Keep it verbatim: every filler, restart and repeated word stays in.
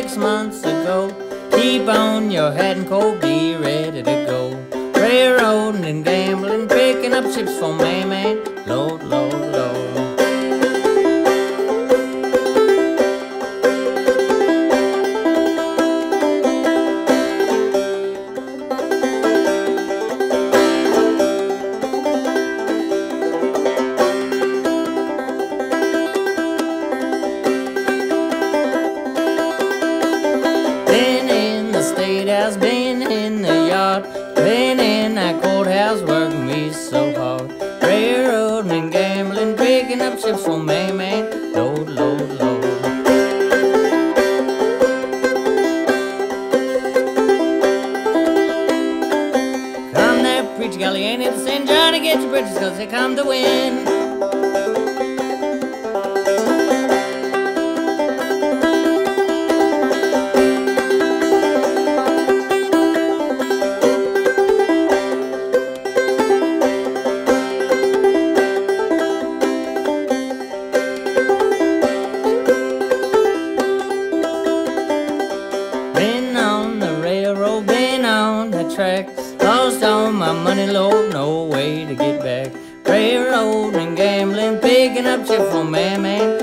six months ago. Keep on your hat and coat, be ready to go. Railroading and gambling, picking up chips for man, load, load, load. House, been in the yard, been in that courthouse, working me so hard. Railroading and gambling, picking up chips for man, man, load, load, load. Come there, preacher, golly, ain't it the sin? Johnny, get your britches, cause they come to win. Lost all my money, Lord, no way to get back. Railroading and gambling, picking up chips for man, man,